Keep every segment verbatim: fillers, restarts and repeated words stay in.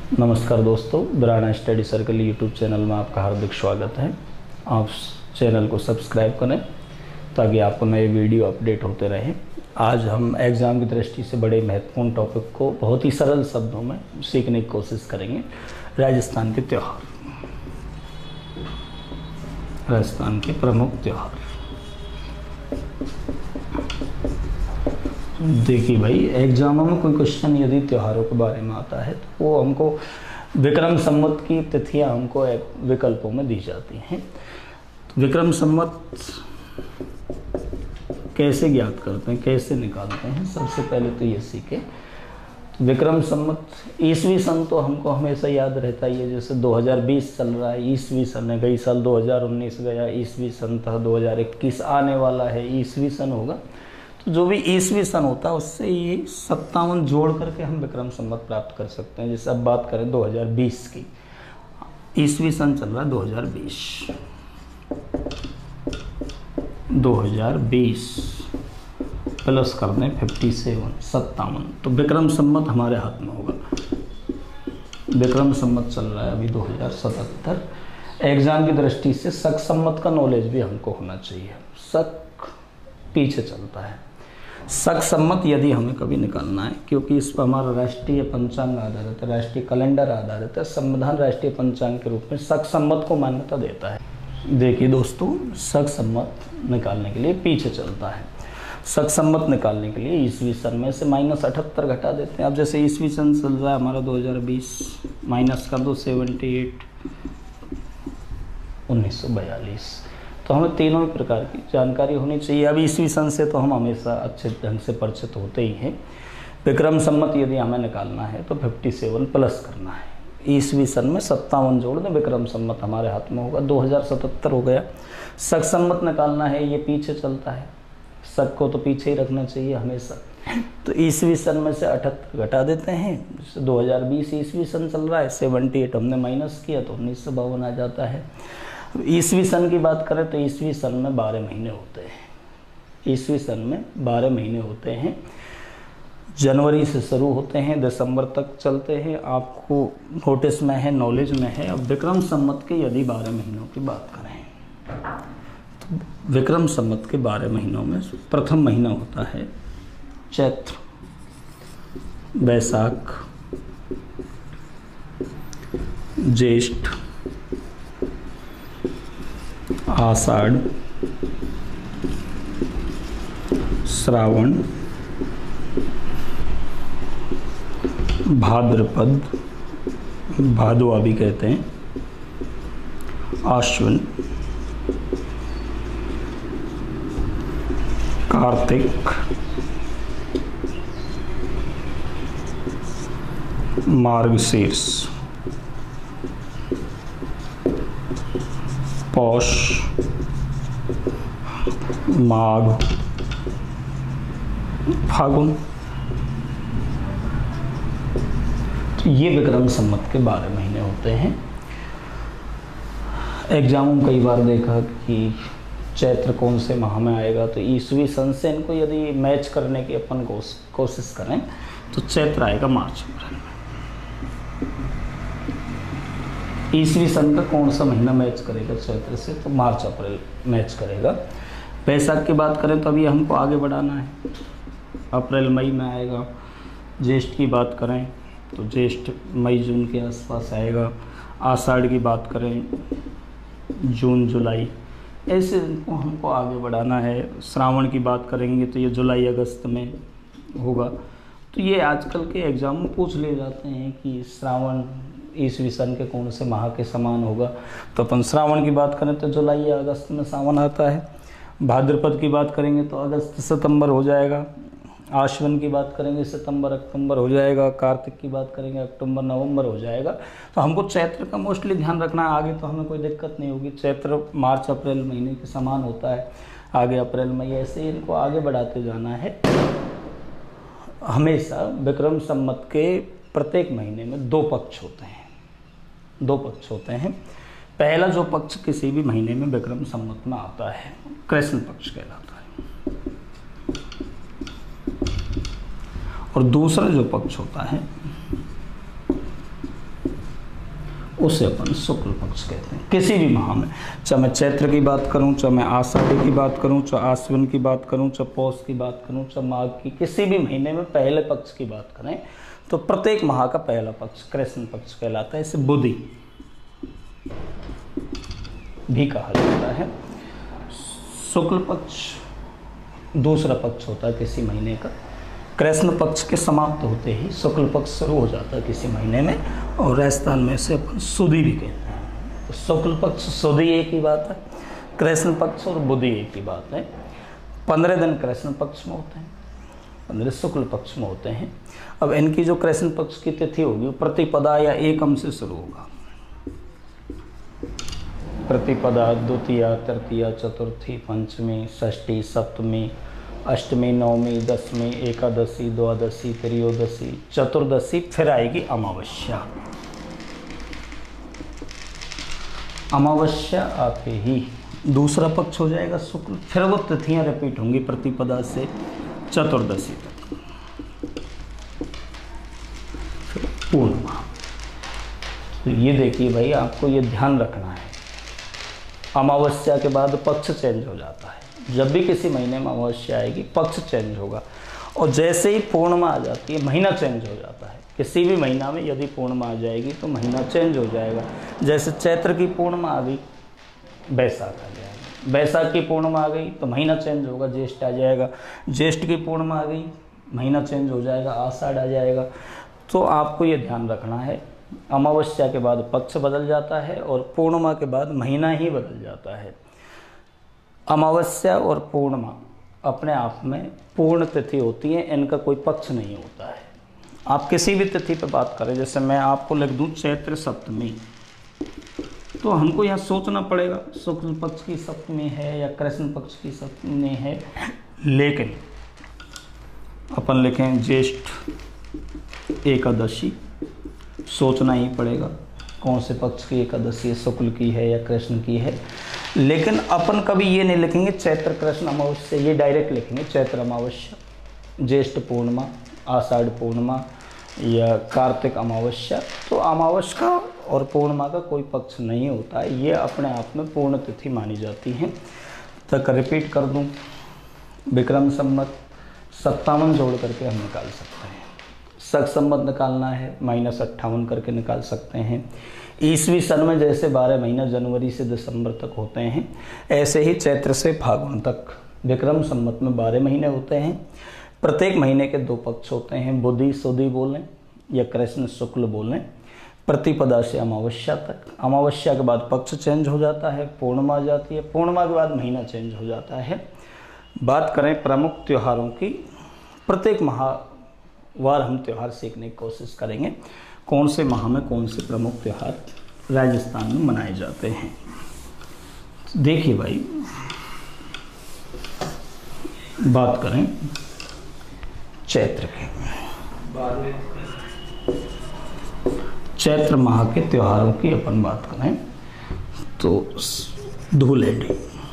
नमस्कार दोस्तों, Brana study circle YouTube channel में आपका हार्दिक स्वागत है। आप चैनल को सब्सक्राइब करें ताकि आपको नए वीडियो अपडेट होते रहें। आज हम एग्ज़ाम की दृष्टि से बड़े महत्वपूर्ण टॉपिक को बहुत ही सरल शब्दों में सीखने की कोशिश करेंगे। राजस्थान के त्यौहार, राजस्थान के प्रमुख त्यौहार। देखिए भाई, एग्जामों में कोई क्वेश्चन यदि त्योहारों के बारे में आता है तो वो हमको विक्रम संवत की तिथियां हमको विकल्पों में दी जाती हैं। तो विक्रम संवत कैसे ज्ञात करते हैं, कैसे निकालते हैं, सबसे पहले तो ये सीखें। तो विक्रम संवत ईसवी सन तो हमको हमेशा याद रहता ही है। जैसे दो हज़ार बीस चल रहा है, ईसवी सन है। कई साल दो हज़ार उन्नीस गया, ईसवी सन था। दो हज़ार इक्कीस आने वाला है, ईसवी सन होगा। जो भी ईसवी सन होता है उससे ये सत्तावन जोड़ करके हम विक्रम संवत प्राप्त कर सकते हैं। जैसे अब बात करें दो हज़ार बीस की, ईसवी सन चल रहा है दो हज़ार बीस, दो हज़ार बीस प्लस कर दें सत्तावन, सत्तावन, तो विक्रम संवत हमारे हाथ में होगा। विक्रम संवत चल रहा है अभी दो हज़ार सतहत्तर। एग्जाम की दृष्टि से शक संवत का नॉलेज भी हमको होना चाहिए। शक पीछे चलता है। शक संवत यदि हमें कभी निकालना है, क्योंकि इस पर हमारा राष्ट्रीय पंचांग आधारित है, राष्ट्रीय कैलेंडर आधारित है। संविधान राष्ट्रीय पंचांग के रूप में शक संवत को मान्यता देता है। देखिए दोस्तों, शक संवत निकालने के लिए पीछे चलता है। शक संवत निकालने के लिए ईसवी सन में से माइनस अठहत्तर घटा देते हैं। अब जैसे ईसवी सन चल रहा है हमारा दो हज़ार बीस, माइनस कर दो सेवेंटी एट, उन्नीस सौ बयालीस। तो हमें तीनों ही प्रकार की जानकारी होनी चाहिए। अब ईसवी सन से तो हम हमेशा अच्छे ढंग से परिचित होते ही हैं। विक्रम संवत यदि हमें निकालना है तो सत्तावन प्लस करना है। ईसवी सन में सत्तावन जोड़ दें, विक्रम संवत हमारे हाथ में होगा। दो हज़ार सतहत्तर हो गया। शक संवत निकालना है, ये पीछे चलता है। शक को तो पीछे ही रखना चाहिए हमेशा। तो ईसवी सन में से अठहत्तर घटा देते हैं। जैसे दो हज़ार बीस ईसवी सन चल रहा है, अठहत्तर हमने माइनस किया तो उन्नीस सौ बावन आ जाता है। ईसवी सन की बात करें तो ईसवी सन में बारह महीने होते हैं। ईसवी सन में बारह महीने होते हैं। जनवरी से शुरू होते हैं, दिसंबर तक चलते हैं। आपको नोटिस में है, नॉलेज में है। अब विक्रम संवत के यदि बारह महीनों की बात करें तो विक्रम संवत के बारह महीनों में प्रथम महीना होता है चैत्र, बैसाख, ज्येष्ठ, आषाढ़, श्रावण, भाद्रपद, भादवा भी कहते हैं, आश्विन, कार्तिक, मार्गशीर्ष, पौष, माघ, फागुन। तो ये विक्रम संवत के बारह महीने होते हैं। एग्जामों में कई बार देखा कि चैत्र कौन से माह में आएगा, तो ईसवी सन से इनको यदि मैच करने की अपन कोशिश करें तो चैत्र आएगा मार्च अप्रैल में। ईसवी सन का कौन सा महीना मैच करेगा चैत्र से, तो मार्च अप्रैल मैच करेगा। बैसाख की बात करें तो अभी हमको आगे बढ़ाना है, अप्रैल मई में आएगा। ज्येष्ठ की बात करें तो ज्येष्ठ मई जून के आसपास आएगा। आषाढ़ की बात करें जून जुलाई, ऐसे इनको हमको आगे बढ़ाना है। श्रावण की बात करेंगे तो ये जुलाई अगस्त में होगा। तो ये आजकल के एग्जाम में पूछ ले जाते हैं कि श्रावण ईसवी सन के कौन से माह के समान होगा। तो अपन श्रावण की बात करें तो जुलाई या अगस्त में सावन आता है। भाद्रपद की बात करेंगे तो अगस्त सितंबर हो जाएगा। आश्विन की बात करेंगे सितंबर अक्टूबर हो जाएगा। कार्तिक की बात करेंगे अक्टूबर नवंबर हो जाएगा। तो हमको चैत्र का मोस्टली ध्यान रखना है। आगे तो हमें कोई दिक्कत नहीं होगी। चैत्र मार्च अप्रैल महीने के समान होता है, आगे अप्रैल मई, ऐसे ही इनको आगे बढ़ाते जाना है। हमेशा विक्रम संवत के प्रत्येक महीने में दो पक्ष होते हैं। दो पक्ष होते हैं। पहला जो पक्ष किसी भी महीने में विक्रम संवत में आता है कृष्ण पक्ष कहलाता है, और दूसरा जो पक्ष होता है उसे अपन शुक्ल पक्ष कहते हैं। किसी भी माह में, चाहे मैं चैत्र की बात करूं, चाहे मैं आषाढ़ की बात करूं, चाहे आश्विन की बात करूं, चाहे पौष की बात करूं, चाहे माघ की, किसी भी महीने में पहले पक्ष की बात करें तो प्रत्येक माह का पहला पक्ष कृष्ण पक्ष कहलाता है। इसे बुधि भी कहा जाता है। शुक्ल पक्ष दूसरा पक्ष होता है किसी महीने का। कृष्ण पक्ष के समाप्त होते ही शुक्ल पक्ष शुरू हो जाता है किसी महीने में, और राजस्थान में से अपन सुदी भी कहते हैं। तो शुक्ल पक्ष सुदी एक ही बात है, कृष्ण पक्ष और बुधि एक ही बात है। पंद्रह दिन कृष्ण पक्ष में होते हैं, पंद्रह शुक्ल पक्ष में होते हैं। अब इनकी जो कृष्ण पक्ष की तिथि होगी वो प्रतिपदा या एकम से शुरू होगा। प्रतिपदा, द्वितीया, तृतीया, चतुर्थी, पंचमी, षष्ठी, सप्तमी, अष्टमी, नवमी, दसवीं, एकादशी, द्वादशी, त्रयोदशी, चतुर्दशी, फिर आएगी अमावस्या। अमावस्या आते ही दूसरा पक्ष हो जाएगा शुक्ल, फिर वो तिथियां रिपीट होंगी प्रतिपदा से चतुर्दशी तक, पूर्णिमा। तो ये देखिए भाई, आपको ये ध्यान रखना है, अमावस्या के बाद पक्ष चेंज हो जाता है। जब भी किसी महीने में अमावस्या आएगी पक्ष चेंज होगा, और जैसे ही पूर्णिमा आ जाती है महीना चेंज हो जाता है। किसी भी महीना में यदि पूर्णिमा आ जाएगी तो महीना चेंज हो जाएगा। जैसे चैत्र की पूर्णिमा आ गई, बैसाख आ जाएगा। बैसाख की पूर्णिमा आ गई तो महीना चेंज होगा, ज्येष्ठ आ जाएगा। ज्येष्ठ की पूर्णिमा आ गई, महीना चेंज हो जाएगा, आषाढ़ आ जाएगा। तो आपको ये ध्यान रखना है, अमावस्या के बाद पक्ष बदल जाता है और पूर्णिमा के बाद महीना ही बदल जाता है। अमावस्या और पूर्णिमा अपने आप में पूर्ण तिथि होती है, इनका कोई पक्ष नहीं होता है। आप किसी भी तिथि पर बात करें, जैसे मैं आपको लिख दूं चैत्र सप्तमी, तो हमको यहाँ सोचना पड़ेगा शुक्ल पक्ष की सप्तमी है या कृष्ण पक्ष की सप्तमी है। लेकिन अपन लिखें ज्येष्ठ एकादशी, सोचना ही पड़ेगा कौन से पक्ष की एकादशी शुक्ल की है या कृष्ण की है। लेकिन अपन कभी ये नहीं लिखेंगे चैत्र कृष्ण अमावस्या, ये डायरेक्ट लिखेंगे चैत्र अमावस्या, ज्येष्ठ पूर्णिमा, आषाढ़ पूर्णिमा या कार्तिक अमावस्या। तो अमावस्या और पूर्णिमा का कोई पक्ष नहीं होता है, ये अपने आप में पूर्ण तिथि मानी जाती हैं। तक रिपीट कर दूं, विक्रम संवत सत्तावन जोड़ करके हम निकाल सकते हैं। शक संवत निकालना है माइनस अट्ठावन करके निकाल सकते हैं। ईसवी सन में जैसे बारह महीना जनवरी से दिसंबर तक होते हैं, ऐसे ही चैत्र से फागुन तक विक्रम संवत में बारह महीने होते हैं। प्रत्येक महीने के दो पक्ष होते हैं, बुधि सुदी बोलें या कृष्ण शुक्ल बोलें। प्रतिपदा से अमावस्या तक, अमावस्या के बाद पक्ष चेंज हो जाता है, पूर्णिमा आ जाती है, पूर्णिमा के बाद महीना चेंज हो जाता है। बात करें प्रमुख त्योहारों की, प्रत्येक माहवार हम त्यौहार सीखने की कोशिश करेंगे, कौन से माह में कौन से प्रमुख त्यौहार राजस्थान में मनाए जाते हैं। देखिए भाई, बात करें चैत्र के, चैत्र माह के त्योहारों की अपन बात करें तो धूलेंडी,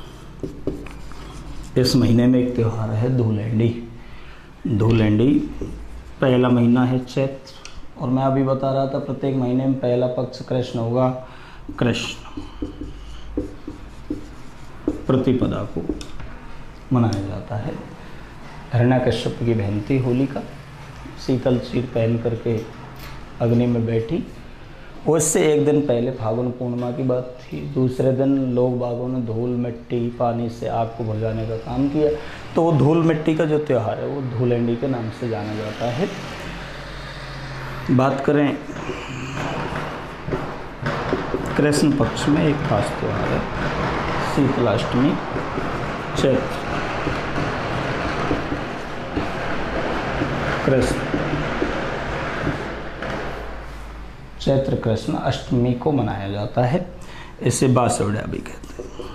इस महीने में एक त्यौहार है धूलेंडी। धूलेंडी पहला महीना है चैत्र, और मैं अभी बता रहा था प्रत्येक महीने में पहला पक्ष कृष्ण होगा। कृष्ण प्रतिपदा को मनाया जाता है। हिरण्याकश्यप की बहन थी होलिका, शीतल चीर पहन करके अग्नि में बैठी। उससे एक दिन पहले फागुन पूर्णिमा की बात थी। दूसरे दिन लोग बागों ने धूल मिट्टी पानी से आग को बुझाने का काम किया, तो वो धूल मिट्टी का जो त्यौहार है वो धूलेंडी के नाम से जाना जाता है। बात करें कृष्ण पक्ष में एक खास त्यौहार है शीतलाष्टमी। चैत्र कृष्ण चैत्र कृष्ण अष्टमी को मनाया जाता है, इसे बासवड़ा भी कहते हैं।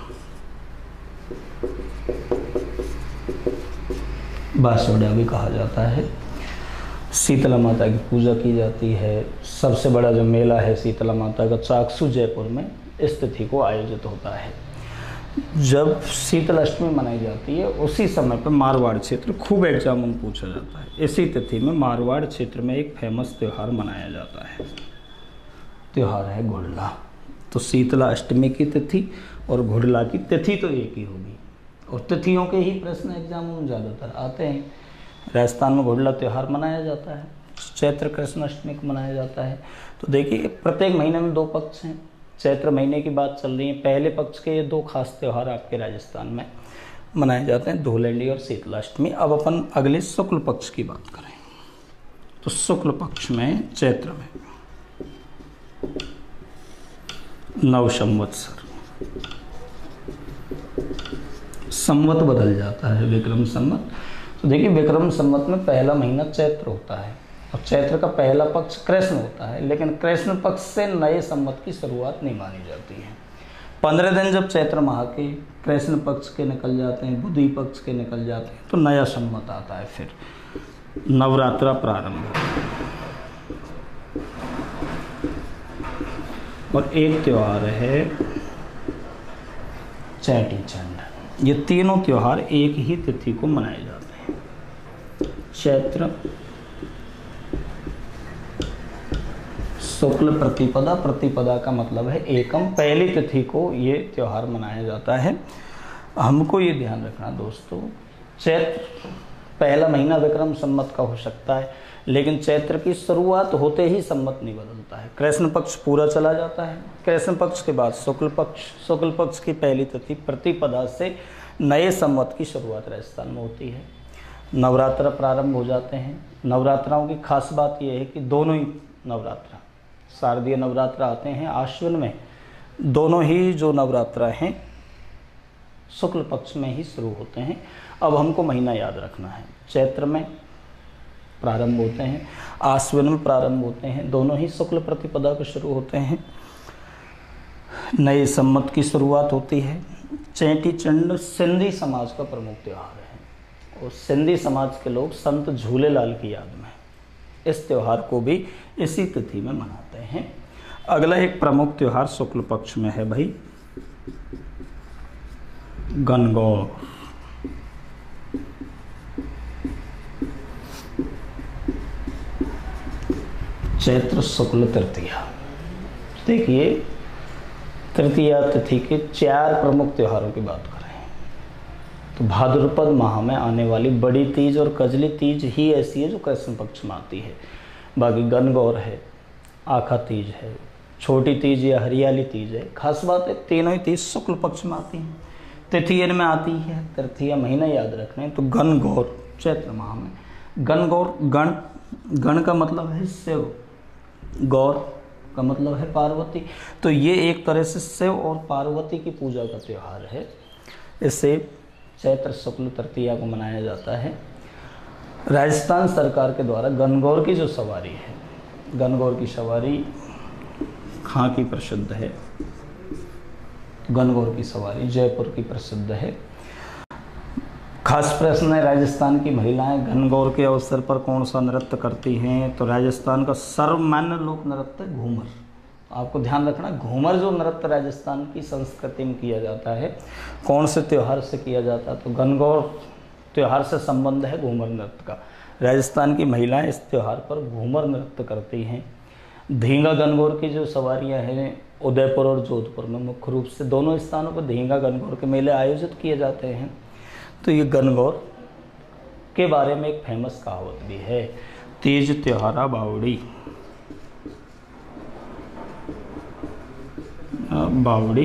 बासवड़ा भी कहा जाता है। शीतला माता की पूजा की जाती है। सबसे बड़ा जो मेला है शीतला माता का चाकसू जयपुर में इस तिथि को आयोजित होता है। जब शीतल अष्टमी मनाई जाती है उसी समय पर मारवाड़ क्षेत्र, खूब एग्जाम में पूछा जाता है, इसी तिथि में मारवाड़ क्षेत्र में एक फेमस त्यौहार मनाया जाता है। त्यौहार है घुड़ला। तो शीतला अष्टमी की तिथि और घुड़ला की तिथि तो एक ही होगी, और तिथियों के ही प्रश्न एग्जाम में ज़्यादातर आते हैं। राजस्थान में घुड़ला त्यौहार मनाया जाता है, चैत्र कृष्ण अष्टमी को मनाया जाता है। तो देखिए प्रत्येक महीने में दो पक्ष हैं, चैत्र महीने की बात चल रही है, पहले पक्ष के ये दो खास त्यौहार आपके राजस्थान में मनाए जाते हैं, धूलेंडी और शीतलाष्टमी। अब अपन अगले शुक्ल पक्ष की बात करें तो शुक्ल पक्ष में चैत्र में नव संवत्सर, संवत बदल जाता है विक्रम संवत। तो देखिए विक्रम संवत में पहला महीना चैत्र होता है और चैत्र का पहला पक्ष कृष्ण होता है, लेकिन कृष्ण पक्ष से नए संवत की शुरुआत नहीं मानी जाती है। पंद्रह दिन जब चैत्र माह के कृष्ण पक्ष के निकल जाते हैं, बुधि पक्ष के निकल जाते हैं, तो नया संवत आता है, फिर नवरात्रा प्रारंभ। और एक त्योहार है चैटी चंड। ये तीनों त्योहार एक ही तिथि को मनाए जाते हैं। चैत्र शुक्ल प्रतिपदा, प्रतिपदा का मतलब है एकम, पहली तिथि को ये त्यौहार मनाया जाता है। हमको ये ध्यान रखना दोस्तों, चैत्र पहला महीना विक्रम संवत का हो सकता है, लेकिन चैत्र की शुरुआत होते ही संवत नहीं बदलता है। कृष्ण पक्ष पूरा चला जाता है, कृष्ण पक्ष के बाद शुक्ल पक्ष, शुक्ल पक्ष की पहली तिथि प्रतिपदा से नए संवत की शुरुआत राजस्थान में होती है। नवरात्र प्रारंभ हो जाते हैं। नवरात्राओं की खास बात यह है कि दोनों ही नवरात्रा, शारदीय नवरात्र आते हैं आश्विन में, दोनों ही जो नवरात्रा हैं शुक्ल पक्ष में ही शुरू होते हैं। अब हमको महीना याद रखना है, चैत्र में प्रारंभ होते हैं, आश्विन में प्रारंभ होते हैं, दोनों ही शुक्ल प्रतिपदा को शुरू होते हैं, नए संवत की शुरुआत होती है। चैटी चंड सिंधी समाज का प्रमुख त्यौहार है और सिंधी समाज के लोग संत झूलेलाल की याद में इस त्यौहार को भी इसी तिथि में मनाते हैं। अगला एक प्रमुख त्यौहार शुक्ल पक्ष में है भाई गणगौर। चैत्र शुक्ल तृतीया। देखिए तृतीया तिथि के चार प्रमुख त्योहारों की बात करें तो भाद्रपद माह में आने वाली बड़ी तीज और कजली तीज ही ऐसी है जो कृष्ण पक्ष में आती है। बाकी गणगौर है, आखा तीज है, छोटी तीज या हरियाली तीज है। खास बात है तीनों ही तीज शुक्ल पक्ष में आती हैं, तिथि इनमें आती है। तृतीया महीना याद रखना है तो गणगौर चैत्र माह में। गणगौर, गण गण का मतलब है शिव, गौर का मतलब है पार्वती, तो ये एक तरह से शिव और पार्वती की पूजा का त्यौहार है। इससे चैत्र शुक्ल तृतीया को मनाया जाता है। राजस्थान सरकार के द्वारा गणगौर की जो सवारी है, गणगौर की सवारी कहाँ की प्रसिद्ध है? गणगौर की सवारी जयपुर की प्रसिद्ध है। खास प्रश्न है, राजस्थान की महिलाएं गणगौर के अवसर पर कौन सा नृत्य करती हैं? तो राजस्थान का सर्वमान्य लोक नृत्य घूमर। आपको ध्यान रखना, घूमर जो नृत्य राजस्थान की संस्कृति में किया जाता है, कौन से त्यौहार से किया जाता है? तो गणगौर त्यौहार से संबंध है घूमर नृत्य का। राजस्थान की महिलाएं इस त्यौहार पर घूमर नृत्य करती हैं। धींगा गणगौर की जो सवारियां हैं उदयपुर और जोधपुर में मुख्य रूप से दोनों स्थानों पर धींगा गणगौर के मेले आयोजित किए जाते हैं। तो ये गणगौर के बारे में एक फेमस कहावत भी है, तीज त्योहारा बावड़ी। बावड़ी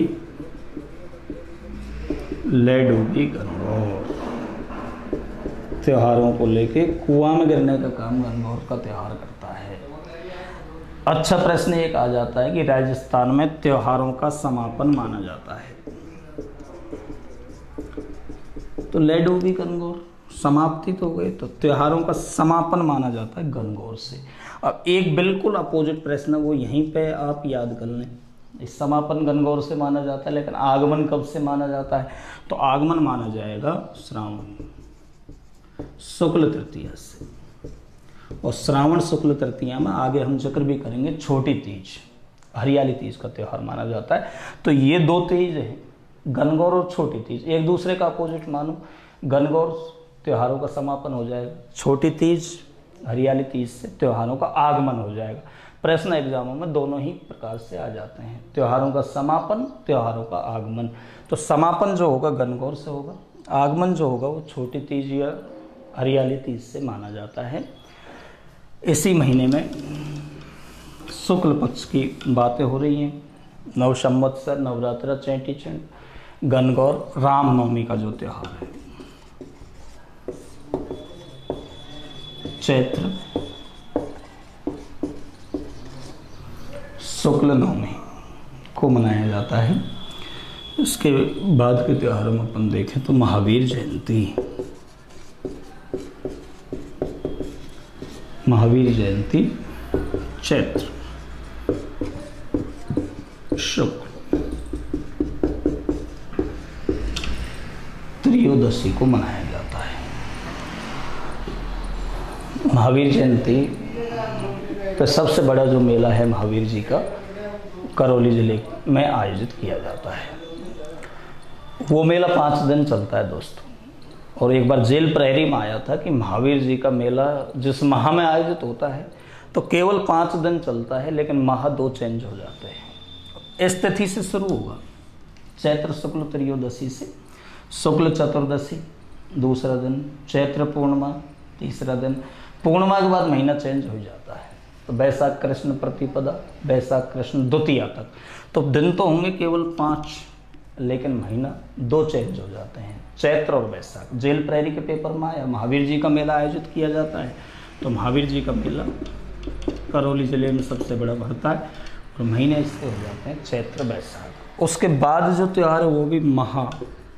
ले डूबी गणगौर। त्योहारों को लेके कुआं में गिरने का काम गणगौर का त्योहार करता है। अच्छा प्रश्न एक आ जाता है कि राजस्थान में त्योहारों का समापन माना जाता है, तो ले डूबी गणगौर समाप्ति तो हो गई, तो त्योहारों का समापन माना जाता है गणगौर से। अब एक बिल्कुल अपोजिट प्रश्न वो यहीं पे आप याद कर लें। इस समापन गणगौर से माना जाता है, लेकिन आगमन कब से माना जाता है? तो आगमन माना जाएगा श्रावण शुक्ल तृतीया से, और श्रावण शुक्ल तृतीया में आगे हम जिक्र भी करेंगे छोटी तीज, हरियाली तीज का त्यौहार माना जाता है। तो ये दो तीज हैं, गणगौर और छोटी तीज, एक दूसरे का अपोजिट मानो। गणगौर त्योहारों का समापन हो जाएगा, छोटी तीज हरियाली तीज से त्योहारों का आगमन हो जाएगा। प्रश्न एग्जामों में दोनों ही प्रकार से आ जाते हैं। त्योहारों का समापन, त्योहारों का आगमन। तो समापन जो होगा गणगौर से होगा, आगमन जो होगा वो छोटी तीज या हरियाली तीज से माना जाता है। इसी महीने में शुक्ल पक्ष की बातें हो रही हैं। नव संवत्सर, नवरात्र, चेटी चंड, गणगौर, रामनवमी का जो त्यौहार है चैत्र शुक्ल नवमी को मनाया जाता है। इसके बाद के त्योहारों में अपन देखें तो महावीर जयंती, महावीर जयंती चैत्र शुक्ल त्रयोदशी को मनाया जाता है। महावीर जयंती तो सबसे बड़ा जो मेला है महावीर जी का करौली जिले में आयोजित किया जाता है। वो मेला पाँच दिन चलता है दोस्तों। और एक बार जेल प्रहरी में आया था कि महावीर जी का मेला जिस माह में आयोजित होता है तो केवल पाँच दिन चलता है, लेकिन माह दो चेंज हो जाते हैं। इस तिथि से शुरू होगा, चैत्र शुक्ल त्रयोदशी से, शुक्ल चतुर्दशी दूसरा दिन, चैत्र पूर्णिमा तीसरा दिन, पूर्णिमा के बाद महीना चेंज हो जाता है। तो बैसाख कृष्ण प्रतिपदा, बैसाख कृष्ण द्वितीया तक, तो दिन तो होंगे केवल पाँच, लेकिन महीना दो चेंज हो जाते हैं, चैत्र और बैसाख। जेल प्रहरी के पेपर में आया महावीर जी का मेला आयोजित किया जाता है। तो महावीर जी का मेला करौली जिले में सबसे बड़ा भरता है और महीने इसके हो जाते हैं चैत्र बैसाख। उसके बाद जो त्यौहार है वो भी महा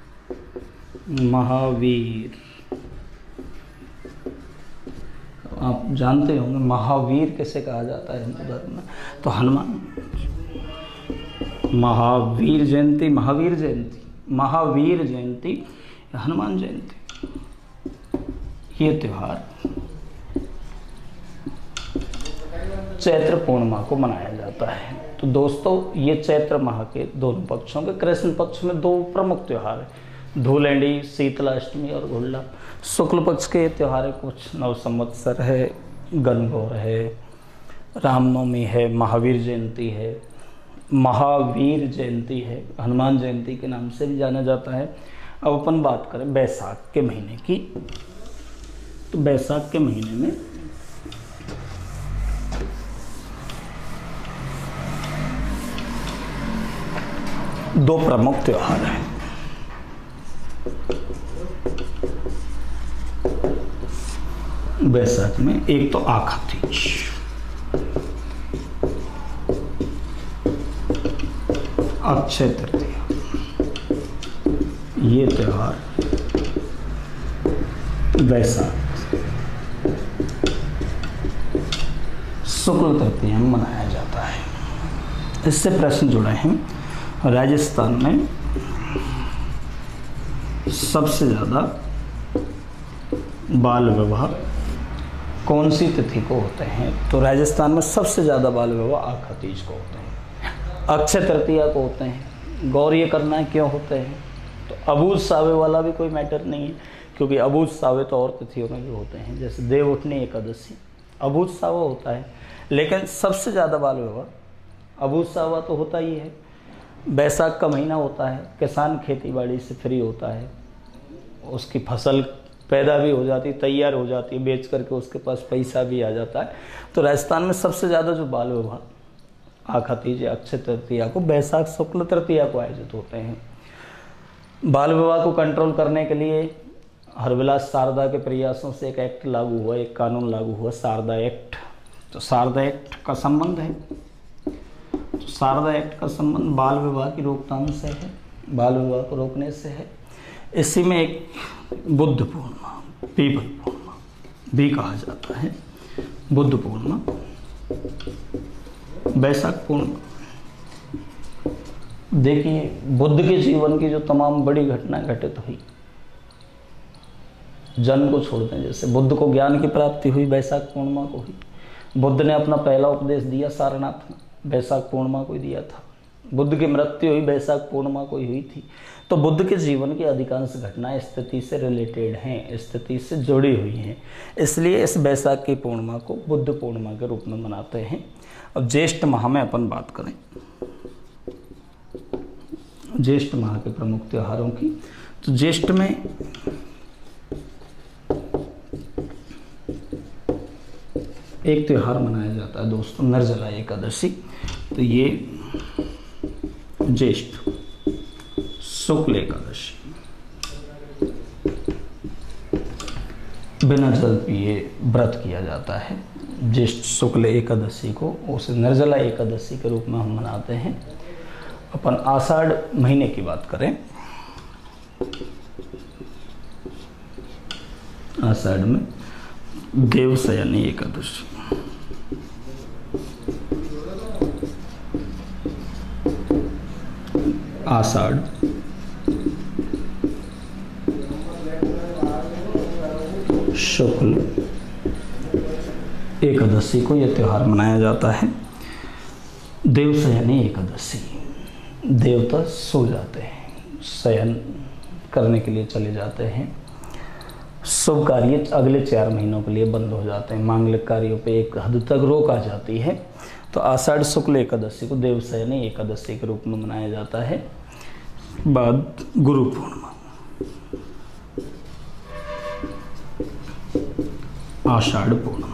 महावीर, आप जानते होंगे महावीर कैसे कहा जाता है हिंदू धर्म में, तो हनुमान। महावीर जयंती, महावीर जयंती, महावीर जयंती, हनुमान जयंती, ये त्यौहार चैत्र पूर्णिमा को मनाया जाता है। तो दोस्तों ये चैत्र माह के दोनों पक्षों के, कृष्ण पक्ष में दो प्रमुख त्यौहार है, धूलेंडी, शीतलाष्टमी और गुल्ला। शुक्ल पक्ष के त्यौहार है कुछ, नव संवत्सर है, गणगौर है, रामनवमी है, महावीर जयंती है, महावीर जयंती है, हनुमान जयंती के नाम से भी जाना जाता है। अब अपन बात करें बैसाख के महीने की, तो बैसाख के महीने में दो प्रमुख त्योहार हैं। बैसाख में एक तो आखा तीज, अक्षय तृतीया, ये त्योहार बैसाख शुक्ल तृतीया में मनाया जाता है। इससे प्रश्न जुड़े हैं। राजस्थान में सबसे ज़्यादा बाल विवाह कौन सी तिथि को होते हैं? तो राजस्थान में सबसे ज़्यादा बाल विवाह आखा तीज को होते हैं, अक्षय तृतीया को होते हैं। गौर ये करना है क्यों होते हैं, तो अबूझ सावे वाला भी कोई मैटर नहीं है, क्योंकि अबूझ सावे तो और तिथियों में भी होते हैं, जैसे देव उठनी एकादशी अबूझ सावा होता है। लेकिन सबसे ज़्यादा बाल विवाह अबूझ सावा तो होता ही है। बैसाख का महीना होता है, किसान खेती बाड़ी से फ्री होता है, उसकी फसल पैदा भी हो जाती, तैयार हो जाती है, बेच करके उसके पास पैसा भी आ जाता है। तो राजस्थान में सबसे ज़्यादा जो बाल विवाह आखा तीज या अक्षय तृतीया को, बैसाख शुक्ल तृतीया को आयोजित होते हैं। बाल विवाह को कंट्रोल करने के लिए हरविलास शारदा के प्रयासों से एक एक्ट लागू हुआ, एक कानून लागू हुआ, शारदा एक्ट। तो शारदा एक्ट का संबंध है, तो शारदा एक्ट का संबंध बाल विवाह की रोकथाम से है, बाल विवाह को रोकने से है। इसी में एक बुद्ध पूर्णिमा, पीपल पूर्णिमा भी कहा जाता है, बुद्ध पूर्णिमा, बैसाख पूर्णिमा। देखिए बुद्ध के जीवन की जो तमाम बड़ी घटना घटित हुई, जन्म को छोड़ दें, जैसे बुद्ध को ज्ञान की प्राप्ति हुई बैसाख पूर्णिमा को हुई। बुद्ध ने अपना पहला उपदेश दिया सारनाथ में, बैसाख पूर्णिमा को ही दिया था। बुद्ध की मृत्यु हुई बैसाख पूर्णिमा को ही हुई थी। तो बुद्ध के जीवन की अधिकांश घटनाएं स्थिति से रिलेटेड हैं, स्थिति से जुड़ी हुई हैं, इसलिए इस बैसाख की पूर्णिमा को बुद्ध पूर्णिमा के रूप में मनाते हैं। अब ज्येष्ठ माह में अपन बात करें, ज्येष्ठ माह के प्रमुख त्योहारों की, तो ज्येष्ठ में एक त्योहार मनाया जाता है दोस्तों, निर्जला एकादशी। तो ये ज्येष्ठ शुक्ल एकादशी, बिना जल पिए व्रत किया जाता है। ज्येष्ठ शुक्ल एकादशी को उसे निर्जला एकादशी के रूप में हम मनाते हैं। अपन आषाढ़ महीने की बात करें, आषाढ़ में देवशयनी एकादशी, आषाढ़ शुक्ल एकादशी को यह त्यौहार मनाया जाता है। देवशयनी एकादशी, देवता सो जाते हैं, शयन करने के लिए चले जाते हैं, शुभ कार्य अगले चार महीनों के लिए बंद हो जाते हैं, मांगलिक कार्यों पे एक हद तक रोक आ जाती है। तो आषाढ़ शुक्ल एकादशी को देवशयनी एकादशी के रूप में मनाया जाता है। बाद गुरु पूर्णिमा, आषाढ़ पूर्णिमा,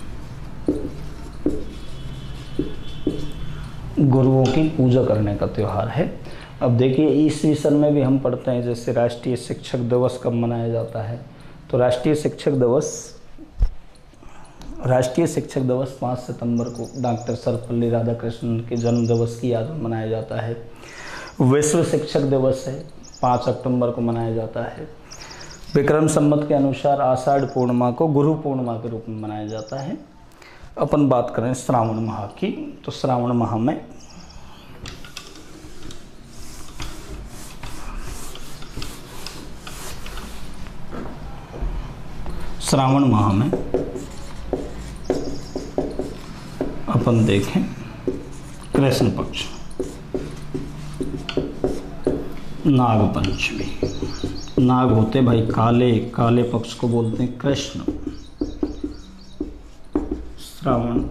गुरुओं की पूजा करने का त्यौहार है। अब देखिए ईस्वी सन में भी हम पढ़ते हैं, जैसे राष्ट्रीय शिक्षक दिवस कब मनाया जाता है, तो राष्ट्रीय शिक्षक दिवस राष्ट्रीय शिक्षक दिवस पाँच सितंबर को डॉक्टर सर्वपल्ली राधाकृष्णन के जन्म दिवस की याद में मनाया जाता है। विश्व शिक्षक दिवस है, पाँच अक्टूबर को मनाया जाता है। विक्रम संवत के अनुसार आषाढ़ पूर्णिमा को गुरु पूर्णिमा के रूप में मनाया जाता है। अपन बात करें श्रावण माह की, तो श्रावण माह में श्रावण माह में अपन देखें कृष्ण पक्ष, नाग पंचमी, नाग होते भाई काले, काले पक्ष को बोलते हैं कृष्ण। श्रावण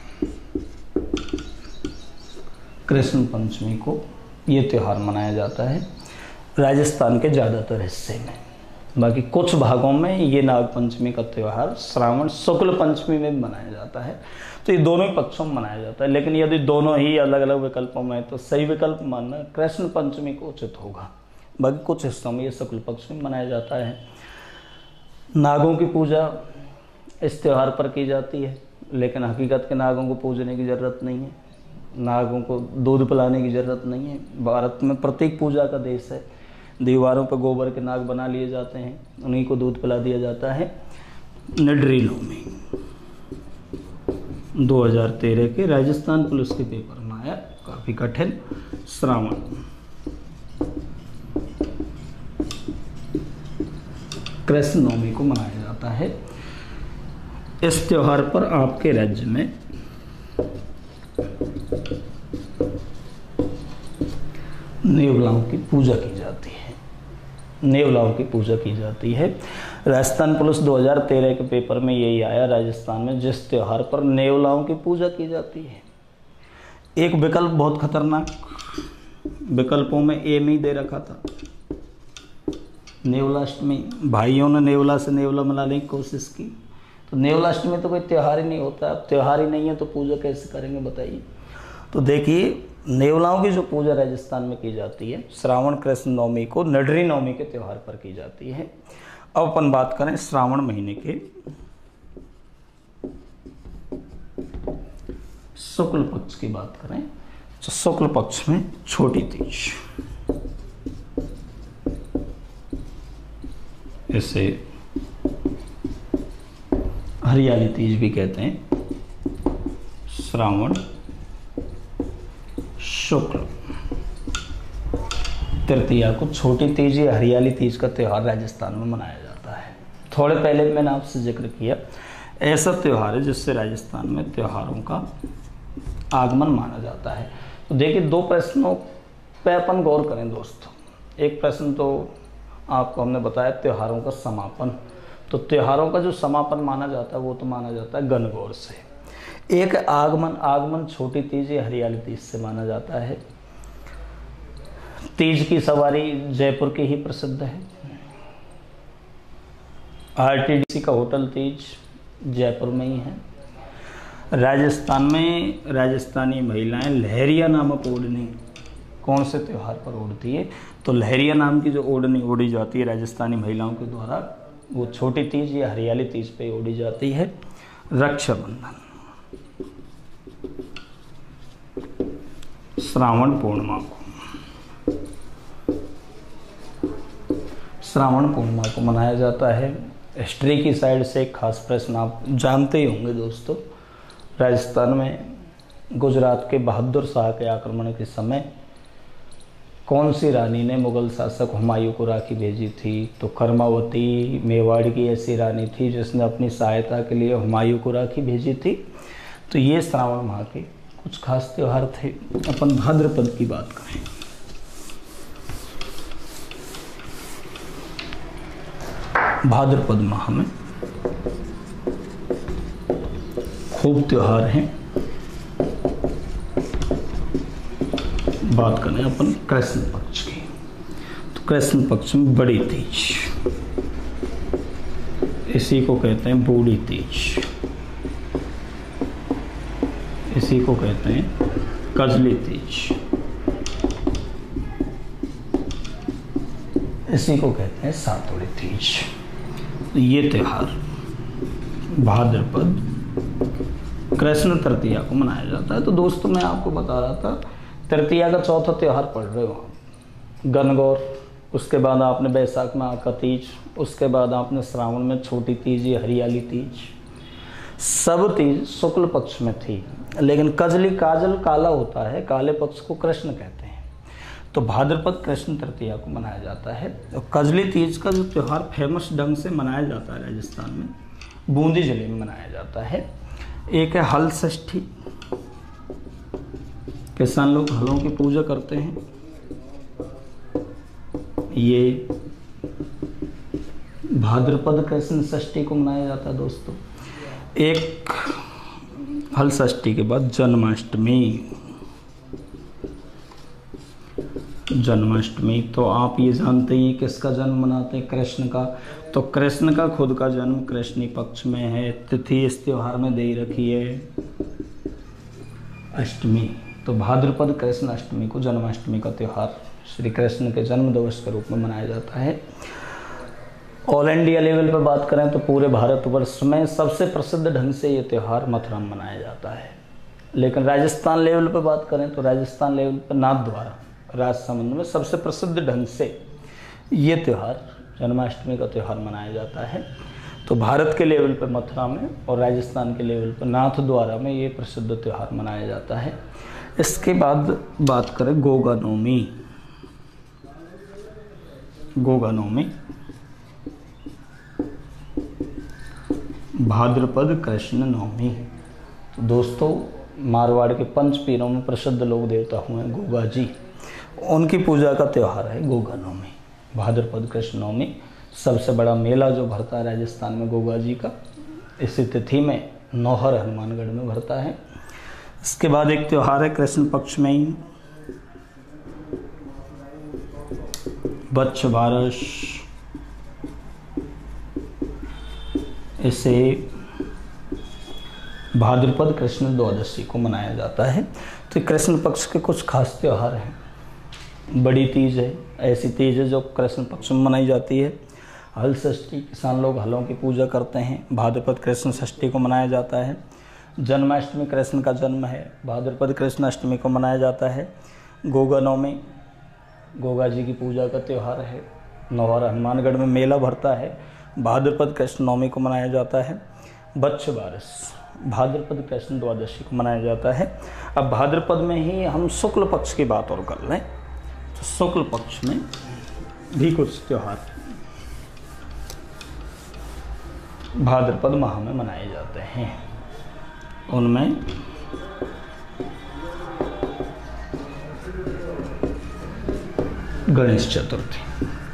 कृष्ण पंचमी को ये त्यौहार मनाया जाता है राजस्थान के ज़्यादातर हिस्से में। बाकी कुछ भागों में ये नाग पंचमी का त्यौहार श्रावण शुक्ल पंचमी में भी मनाया जाता है। तो ये दोनों ही पक्षों में मनाया जाता है, लेकिन यदि दोनों ही अलग अलग विकल्पों में तो सही विकल्प मानना कृष्ण पंचमी को उचित होगा। बाकी कुछ हिस्सों में ये शुक्ल पक्ष में मनाया जाता है। नागों की पूजा इस त्यौहार पर की जाती है, लेकिन हकीकत के नागों को पूजने की ज़रूरत नहीं है, नागों को दूध पिलाने की ज़रूरत नहीं है। भारत में प्रतीक पूजा का देश है, दीवारों पर गोबर के नाग बना लिए जाते हैं, उन्हीं को दूध पिला दिया जाता है। निडरी नवमी दो हज़ार तेरह के राजस्थान पुलिस के पेपर में आया, काफ़ी कठिन। श्रावण कृष्ण नवमी को मनाया जाता है। इस त्योहार पर आपके राज्य में नेवलाओं की पूजा की जाती है, नेवलाओं की पूजा की जाती है। राजस्थान पुलिस दो हज़ार तेरह के पेपर में यही आया, राजस्थान में जिस त्योहार पर नेवलाओं की पूजा की जाती है। एक विकल्प बहुत खतरनाक, विकल्पों में ए नहीं दे रखा था, नेवलाष्टमी। भाइयों ने नेवला से नेवला मनाने की कोशिश की, तो नेवलाष्टमी तो कोई त्यौहार ही नहीं होता। अब त्यौहार ही नहीं है तो पूजा कैसे करेंगे बताइए। तो देखिए नेवलाओं की जो पूजा राजस्थान में की जाती है, श्रावण कृष्ण नवमी को निडरी नवमी के त्यौहार पर की जाती है। अब अपन बात करें श्रावण महीने के शुक्ल पक्ष की बात करें, तो शुक्ल पक्ष में छोटी तीज, इसे हरियाली तीज भी कहते हैं। श्रावण शुक्ल तृतीया को छोटी तीज या हरियाली तीज का त्यौहार राजस्थान में मनाया जाता है। थोड़े पहले मैंने आपसे जिक्र किया, ऐसा त्यौहार है जिससे राजस्थान में त्योहारों का आगमन माना जाता है। तो देखिए दो प्रश्नों पे अपन गौर करें दोस्तों। एक प्रश्न तो आपको हमने बताया त्योहारों का समापन, तो त्योहारों का जो समापन माना जाता है वो तो माना जाता है गणगौर से। एक आगमन, आगमन छोटी तीज या हरियाली तीज से माना जाता है। तीज की सवारी जयपुर की ही प्रसिद्ध है। आरटीडीसी का होटल तीज जयपुर में ही है। राजस्थान में राजस्थानी महिलाएं लहरिया नामक ओढ़नी कौन से त्यौहार पर ओढ़ती है? तो लहरिया नाम की जो ओढ़नी ओढ़ी जाती है राजस्थानी महिलाओं के द्वारा, वो छोटी तीज या हरियाली तीज पे ओढ़ी जाती है। रक्षाबंधन, श्रावण पूर्णिमा को श्रावण पूर्णिमा को मनाया जाता है। हिस्ट्री की साइड से एक खास प्रश्न आप जानते ही होंगे दोस्तों। राजस्थान में गुजरात के बहादुर शाह के आक्रमण के समय कौन सी रानी ने मुगल शासक हुमायूं को राखी भेजी थी? तो कर्मावती मेवाड़ की ऐसी रानी थी जिसने अपनी सहायता के लिए हुमायूं को राखी भेजी थी। तो ये श्रावण माह के कुछ खास त्यौहार थे। अपन भाद्रपद की बात करें, भाद्रपद माह में खूब त्योहार हैं। बात करें अपन कृष्ण पक्ष की, तो कृष्ण पक्ष में बड़ी तीज, इसी को कहते हैं बूढ़ी तीज, इसी को कहते हैं कजली तीज, इसी को कहते हैं सातोड़ी तीज। ये त्योहार भाद्रपद कृष्ण तृतीया को मनाया जाता है। तो दोस्तों मैं आपको बता रहा था तृतीया का चौथा त्यौहार पढ़ रहे हो गणगौर, उसके बाद आपने बैसाख में आका तीज, उसके बाद आपने श्रावण में छोटी तीज या हरियाली तीज। सब तीज शुक्ल पक्ष में थी, लेकिन कजली काजल काला होता है, काले पक्ष को कृष्ण कहते हैं। तो भाद्रपद कृष्ण तृतीया को मनाया जाता है। तो कजली तीज का जो त्यौहार फेमस ढंग से मनाया जाता है राजस्थान में, बूंदी जिले में मनाया जाता है। एक है हल षष्ठी, किसान लोग हलों की पूजा करते हैं। ये भाद्रपद कृष्ण षष्ठी को मनाया जाता है दोस्तों। एक हल षष्ठी के बाद जन्माष्टमी, जन्माष्टमी तो आप ये जानते ही किसका जन्म मनाते हैं? कृष्ण का। तो कृष्ण का खुद का जन्म कृष्णी पक्ष में है। तिथि इस त्योहार में दे रखी है अष्टमी। तो भाद्रपद कृष्ण अष्टमी को जन्माष्टमी का त्यौहार श्री कृष्ण के जन्म दिवस के रूप में मनाया जाता है। ऑल इंडिया लेवल पर बात करें तो पूरे भारतवर्ष में सबसे प्रसिद्ध ढंग से ये त्यौहार मथुरा में मनाया जाता है। लेकिन राजस्थान लेवल पर बात करें तो राजस्थान लेवल पर नाथ द्वारा राजसमंद में सबसे प्रसिद्ध ढंग से ये त्यौहार जन्माष्टमी का त्यौहार मनाया जाता है। तो भारत के लेवल पर मथुरा में और राजस्थान के लेवल पर नाथ द्वारा में ये प्रसिद्ध त्यौहार मनाया जाता है। इसके बाद बात करें गोगा नवमी। गोगा नवमी भाद्रपद कृष्ण नवमी। तो दोस्तों मारवाड़ के पंच पीरों में प्रसिद्ध लोक देवता हुए गोगा जी, उनकी पूजा का त्यौहार है गोगा नवमी। भाद्रपद कृष्ण नवमी सबसे बड़ा मेला जो भरता है राजस्थान में गोगा जी का, इसी तिथि में नौहर हनुमानगढ़ में भरता है। इसके बाद एक त्यौहार है कृष्ण पक्ष में ही बच्छ बारस, इसे भाद्रपद कृष्ण द्वादशी को मनाया जाता है। तो कृष्ण पक्ष के कुछ खास त्यौहार हैं। बड़ी तीज है, ऐसी तीज है जो कृष्ण पक्ष में मनाई जाती है। हल षष्ठी, किसान लोग हलों की पूजा करते हैं, भाद्रपद कृष्ण षष्ठी को मनाया जाता है। जन्माष्टमी कृष्ण का जन्म है, भाद्रपद कृष्ण अष्टमी को मनाया जाता है। गोगा नवमी गोगा जी की पूजा का त्यौहार है। नौहर हनुमानगढ़ में मेला भरता है, भाद्रपद कृष्ण नवमी को मनाया जाता है। बच्छ बारस भाद्रपद कृष्ण द्वादशी को मनाया जाता है। अब भाद्रपद में ही हम शुक्ल पक्ष की बात और कर लें तो शुक्ल पक्ष में भी कुछ त्यौहार भाद्रपद माह में मनाए जाते हैं। उनमें गणेश चतुर्थी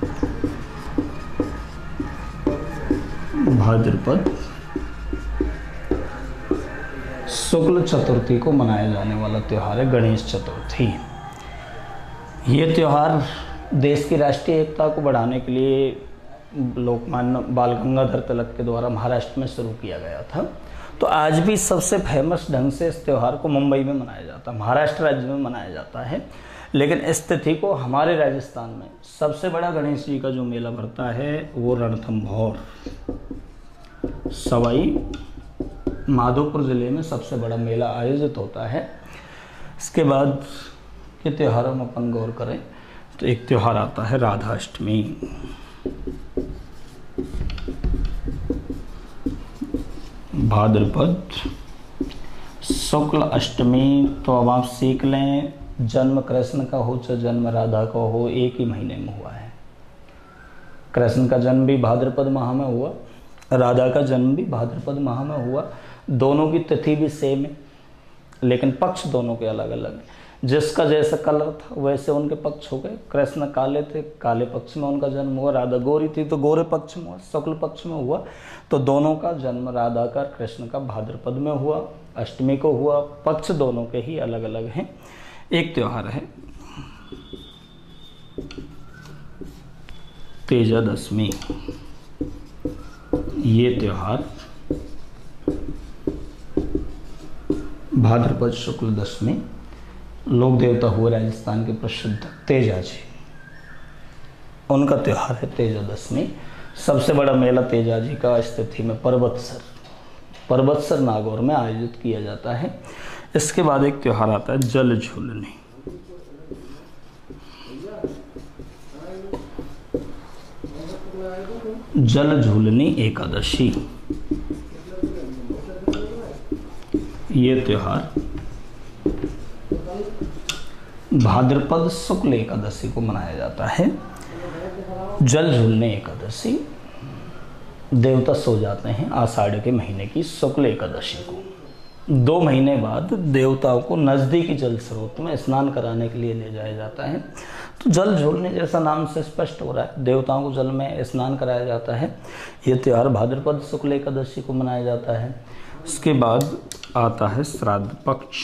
भाद्रपद शुक्ल चतुर्थी को मनाया जाने वाला त्यौहार है गणेश चतुर्थी। ये त्यौहार देश की राष्ट्रीय एकता को बढ़ाने के लिए लोकमान्य बाल गंगाधर तिलक के द्वारा महाराष्ट्र में शुरू किया गया था। तो आज भी सबसे फेमस ढंग से इस त्यौहार को मुंबई में मनाया जाता है, महाराष्ट्र राज्य में मनाया जाता है। लेकिन इस तिथि को हमारे राजस्थान में सबसे बड़ा गणेश जी का जो मेला भरता है वो रणथंभौर सवाई माधोपुर ज़िले में सबसे बड़ा मेला आयोजित होता है। इसके बाद के त्योहारों में अपन गौर करें तो एक त्यौहार आता है राधाष्टमी। भाद्रपद शुक्ल अष्टमी, तो अब आप सीख लें जन्म कृष्ण का हो चाहे जन्म राधा का हो, एक ही महीने में हुआ है। कृष्ण का जन्म भी भाद्रपद माह में हुआ, राधा का जन्म भी भाद्रपद माह में हुआ। दोनों की तिथि भी सेम है लेकिन पक्ष दोनों के अलग अलग हैं। जिसका जैसा कलर था वैसे उनके पक्ष हो गए। कृष्ण काले थे, काले पक्ष में उनका जन्म हुआ। राधा गोरी थी तो गोरे पक्ष में हुआ, शुक्ल पक्ष में हुआ। तो दोनों का जन्म राधा का कृष्ण का भाद्रपद में हुआ, अष्टमी को हुआ। पक्ष दोनों के ही अलग अलग हैं। एक त्यौहार है तेजादशमी। ये त्यौहार भाद्रपद शुक्ल दशमी, लोक देवता हुए राजस्थान के प्रसिद्ध तेजा जी, उनका त्यौहार है तेजादशमी। सबसे बड़ा मेला तेजा जी का इस तिथि में पर्वतसर पर्वतसर नागौर में आयोजित किया जाता है। इसके बाद एक त्यौहार आता है जल झूलनी। जल झूलनी एकादशी, ये त्यौहार भाद्रपद शुक्ल एकादशी को मनाया जाता है। जल झूलने एकादशी, देवता सो जाते हैं आषाढ़ के महीने की शुक्ल एकादशी को। दो महीने बाद देवताओं को नज़दीकी जल स्रोत में स्नान कराने के लिए ले जाया जाता है। तो जल झूलने जैसा नाम से स्पष्ट हो रहा है, देवताओं को जल में स्नान कराया जाता है। ये त्यौहार भाद्रपद शुक्ल एकादशी को मनाया जाता है। इसके बाद आता है श्राद्ध पक्ष।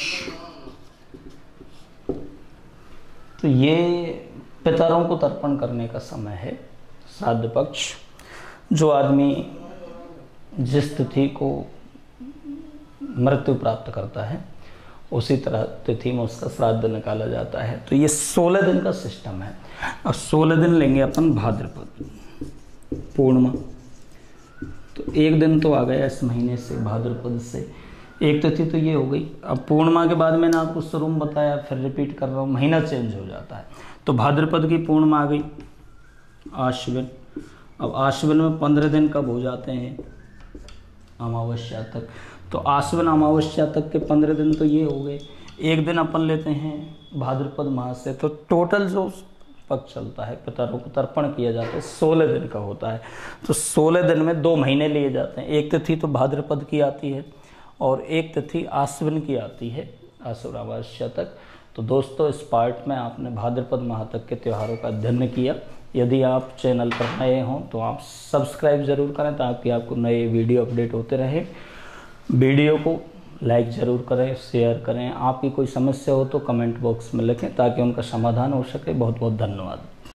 तो ये पितरों को तर्पण करने का समय है श्राद्ध पक्ष। जो आदमी जिस तिथि को मृत्यु प्राप्त करता है उसी तरह तिथि में उसका श्राद्ध निकाला जाता है। तो ये सोलह दिन का सिस्टम है। अब सोलह दिन लेंगे अपन भाद्रपद पूर्णिमा, तो एक दिन तो आ गया इस महीने से भाद्रपद से, एक तिथि तो ये हो गई। अब पूर्णिमा के बाद मैंने आपको शुरू में बताया, फिर रिपीट कर रहा हूँ, महीना चेंज हो जाता है। तो भाद्रपद की पूर्णिमा आ गई, आश्विन। अब आश्विन में पंद्रह दिन कब हो जाते हैं? अमावस्या तक। तो आश्विन अमावस्या तक के पंद्रह दिन तो ये हो गए। एक दिन अपन लेते हैं भाद्रपद माह से, तो टोटल जो पक्ष चलता है पितरों को तर्पण किया जाता है सोलह दिन का होता है। तो सोलह दिन में दो महीने लिए जाते हैं। एक तिथि तो भाद्रपद की आती है और एक तिथि आश्विन की आती है आश्विन अमावस्या तक। तो दोस्तों इस पार्ट में आपने भाद्रपद माह तक के त्योहारों का अध्ययन किया। यदि आप चैनल पर नए हों तो आप सब्सक्राइब ज़रूर करें ताकि आपको नए वीडियो अपडेट होते रहे। वीडियो को लाइक ज़रूर करें, शेयर करें। आपकी कोई समस्या हो तो कमेंट बॉक्स में लिखें ताकि उनका समाधान हो सके। बहुत बहुत धन्यवाद।